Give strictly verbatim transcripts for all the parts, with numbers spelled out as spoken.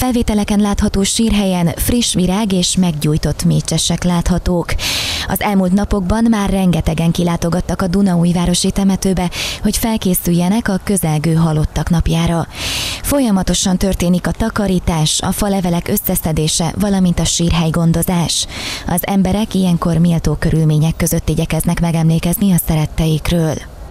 felvételeken látható sírhelyen friss virág és meggyújtott mécsesek láthatók. Az elmúlt napokban már rengetegen kilátogattak a Dunaújvárosi temetőbe, hogy felkészüljenek a közelgő halottak napjára. Folyamatosan történik a takarítás, a falevelek összeszedése, valamint a sírhelygondozás. Az emberek ilyenkor méltó körülmények között igyekeznek megemlékezni a szeretteikről.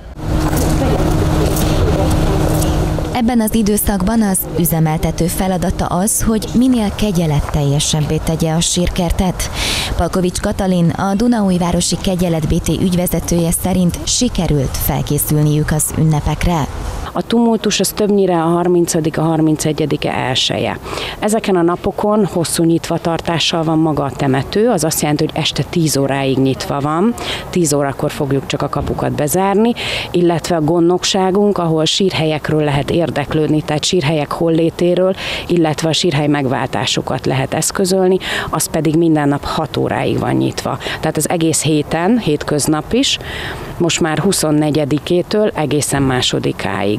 Ebben az időszakban az üzemeltető feladata az, hogy minél kegyeletteljesebbé tegye a sírkertet. Palkovics Katalin, a Dunaújvárosi Kegyelet bé té ügyvezetője szerint sikerült felkészülniük az ünnepekre. A tumultus az többnyire a harmincadika, harmincegyedike elseje. Ezeken a napokon hosszú nyitvatartással van maga a temető, az azt jelenti, hogy este tíz óráig nyitva van, tíz órakor fogjuk csak a kapukat bezárni, illetve a gondnokságunk, ahol sírhelyekről lehet érdeklődni, tehát sírhelyek hollétéről, illetve a sírhely megváltásokat lehet eszközölni, az pedig minden nap hat óráig van nyitva. Tehát az egész héten, hétköznap is, most már huszonnegyedikétől egészen másodikáig.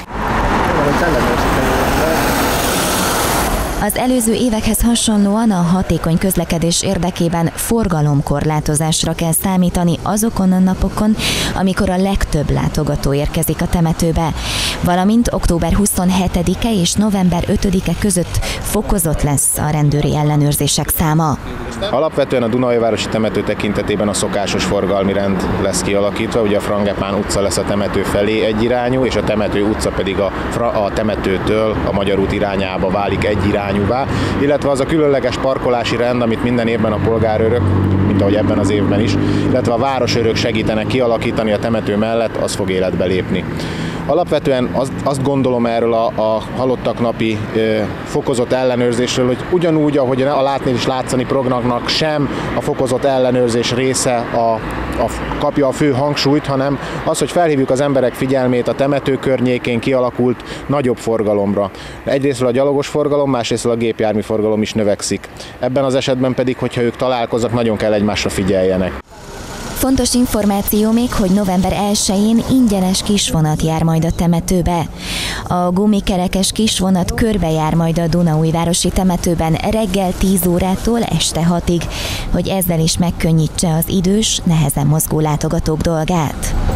Az előző évekhez hasonlóan a hatékony közlekedés érdekében forgalomkorlátozásra kell számítani azokon a napokon, amikor a legtöbb látogató érkezik a temetőbe, valamint október huszonhetedike és november ötödike között fokozott lesz a rendőri ellenőrzések száma. Alapvetően a Dunaújvárosi temető tekintetében a szokásos forgalmi rend lesz kialakítva, ugye a Frangepán utca lesz a temető felé egyirányú, és a temető utca pedig a, a temetőtől a Magyar út irányába válik egyirányúvá, illetve az a különleges parkolási rend, amit minden évben a polgárőrök, mint ahogy ebben az évben is, illetve a városőrök segítenek kialakítani a temető mellett, az fog életbe lépni. Alapvetően azt, azt gondolom erről a, a halottak napi e, fokozott ellenőrzésről, hogy ugyanúgy, ahogy a Látni is látszani programnak sem a fokozott ellenőrzés része a, a, kapja a fő hangsúlyt, hanem az, hogy felhívjuk az emberek figyelmét a temető környékén kialakult nagyobb forgalomra. Egyrésztről a gyalogos forgalom, másrésztről a gépjármű forgalom is növekszik. Ebben az esetben pedig, hogyha ők találkoznak, nagyon kell egymásra figyeljenek. Fontos információ még, hogy november elsején ingyenes kisvonat jár majd a temetőbe. A gumikerekes kisvonat körbejár majd a Dunaújvárosi temetőben reggel tíz órától este hatig, hogy ezzel is megkönnyítse az idős, nehezen mozgó látogatók dolgát.